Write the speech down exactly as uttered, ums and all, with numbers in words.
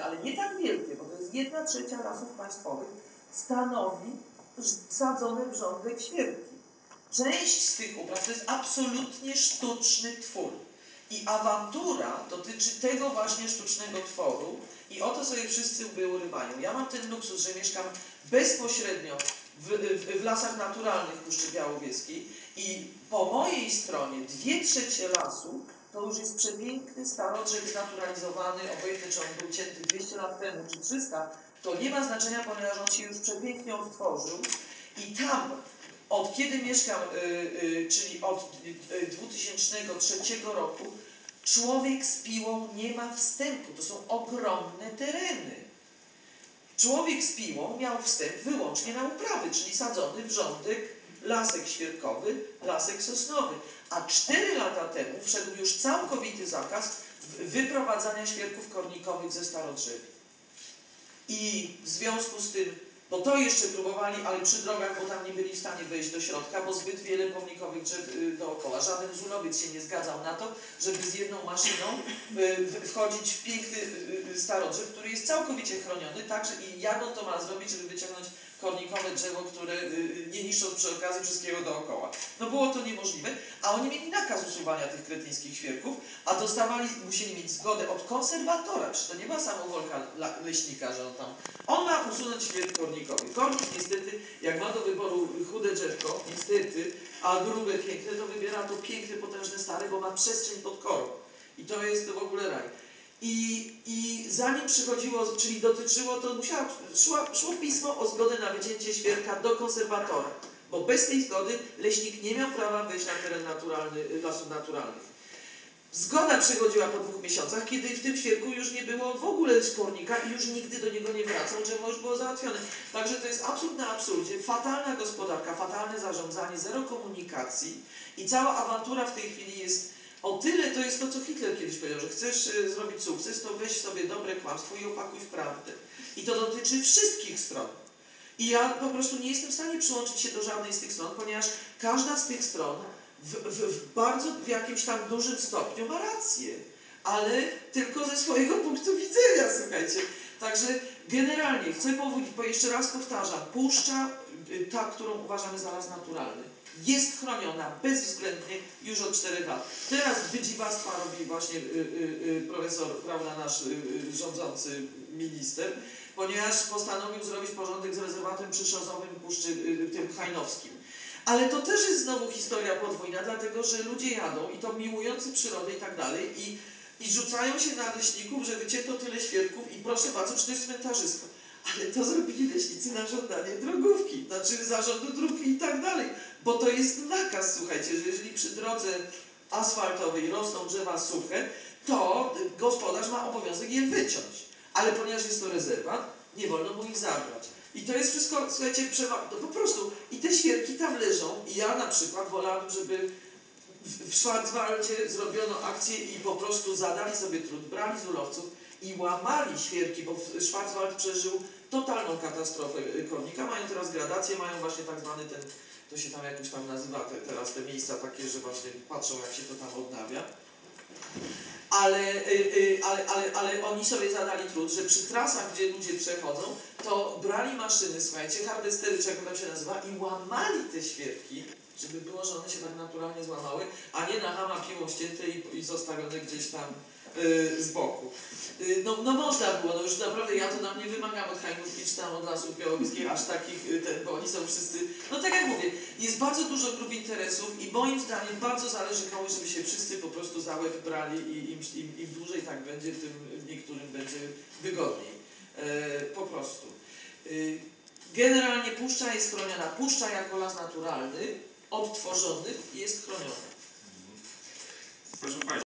ale nie tak wielkie, bo to jest jedna trzecia lasów państwowych, stanowi sadzone w rządek świerki. Część z tych upraw to jest absolutnie sztuczny twór. I awantura dotyczy tego właśnie sztucznego tworu i o to sobie wszyscy łby urywają. Ja mam ten luksus, że mieszkam bezpośrednio w, w, w lasach naturalnych Puszczy Białowieskiej i po mojej stronie dwie trzecie lasu to już jest przepiękny starodrzek znaturalizowany, obojętnie czy on był cięty dwieście lat temu czy trzysta, to nie ma znaczenia, ponieważ on się już przepięknie odtworzył i tam od kiedy mieszkam, yy, yy, czyli od yy, dwa tysiące trzeciego roku, człowiek z piłą nie ma wstępu. To są ogromne tereny. Człowiek z piłą miał wstęp wyłącznie na uprawy, czyli sadzony w rządek lasek świerkowy, lasek sosnowy. A cztery lata temu wszedł już całkowity zakaz wyprowadzania świerków kornikowych ze starodrzewi. I w związku z tym, bo to jeszcze próbowali, ale przy drogach, bo tam nie byli w stanie wejść do środka, bo zbyt wiele pomnikowych drzew dookoła. Żaden zulowiec się nie zgadzał na to, żeby z jedną maszyną wchodzić w piękny starodrzew, który jest całkowicie chroniony, także i jak on to ma zrobić, żeby wyciągnąć kornikowe drzewo, które nie niszcząc przy okazji wszystkiego dookoła. No było to niemożliwe, a oni mieli nakaz usuwania tych kretyńskich świerków, a dostawali, musieli mieć zgodę od konserwatora, czy to nie była samowolka leśnika, że on tam, on ma usunąć świerk kornikowy. Kornik niestety, jak ma do wyboru chude drzewko, niestety, a grube, piękne, to wybiera to piękne, potężne, stare, bo ma przestrzeń pod korą. I to jest w ogóle raj. I, I zanim przychodziło, czyli dotyczyło, to musiało, szło, szło pismo o zgodę na wycięcie świerka do konserwatora, bo bez tej zgody leśnik nie miał prawa wejść na teren naturalny, lasów naturalnych. Zgoda przychodziła po dwóch miesiącach, kiedy w tym świerku już nie było w ogóle kornika i już nigdy do niego nie wracał, drzewo już było załatwione. Także to jest absurd na absurdzie, fatalna gospodarka, fatalne zarządzanie, zero komunikacji i cała awantura w tej chwili jest o tyle, to jest to, co Hitler kiedyś powiedział, że chcesz y, zrobić sukces, to weź sobie dobre kłamstwo i opakuj w prawdę. I to dotyczy wszystkich stron. I ja po prostu nie jestem w stanie przyłączyć się do żadnej z tych stron, ponieważ każda z tych stron w, w, w bardzo, w jakimś tam dużym stopniu ma rację. Ale tylko ze swojego punktu widzenia, słuchajcie. Także generalnie chcę powiedzieć, bo jeszcze raz powtarzam, puszcza, ta, którą uważamy za las naturalny, jest chroniona bezwzględnie już od czterech lat. Teraz wydziwactwa robi właśnie y, y, y, profesor, prawda, nasz y, y, rządzący minister, ponieważ postanowił zrobić porządek z rezerwatem przyszozowym Puszczy y, tym hajnowskim. Ale to też jest znowu historia podwójna, dlatego że ludzie jadą i to miłujący przyrodę i tak dalej i, i rzucają się na leśników, że wycięto tyle świerków i proszę bardzo, czy to jest cmentarzysko. Ale to zrobili leśnicy na żądanie drogówki, znaczy zarządu dróg i tak dalej. Bo to jest nakaz, słuchajcie, że jeżeli przy drodze asfaltowej rosną drzewa suche, to gospodarz ma obowiązek je wyciąć. Ale ponieważ jest to rezerwat, nie wolno mu ich zabrać. I to jest wszystko, słuchajcie, no po prostu. I te świerki tam leżą. I ja na przykład wolałabym, żeby w Schwarzwaldzie zrobiono akcję i po prostu zadali sobie trud, brali z ulowców i łamali świerki, bo Schwarzwald przeżył totalną katastrofę kornika. Mają teraz gradację, mają właśnie tak zwany ten, to się tam jakoś tam nazywa te, teraz te miejsca takie, że właśnie patrzą, jak się to tam odnawia. Ale, yy, ale, ale, ale oni sobie zadali trud, że przy trasach, gdzie ludzie przechodzą, to brali maszyny, słuchajcie, harvestery, czy jak to tam się nazywa, i łamali te świerki, żeby było, że one się tak naturalnie złamały, a nie na hama piłą ścięte i, i zostawione gdzieś tam yy, z boku. Yy, no, no można było, no już naprawdę ja to tam nie wymagam od Hajnówki czy tam od Lasów Białowieskich aż takich, yy, ten, bo oni są wszyscy, no tak jak mówię, jest bardzo dużo grup interesów i moim zdaniem bardzo zależy komuś, żeby się wszyscy po prostu za łeb brali i im, im, im dłużej tak będzie, tym niektórym będzie wygodniej. Yy, po prostu. Yy, generalnie puszcza jest chroniona. Puszcza jako las naturalny, odtworzony jest chroniona. Proszę Państwa.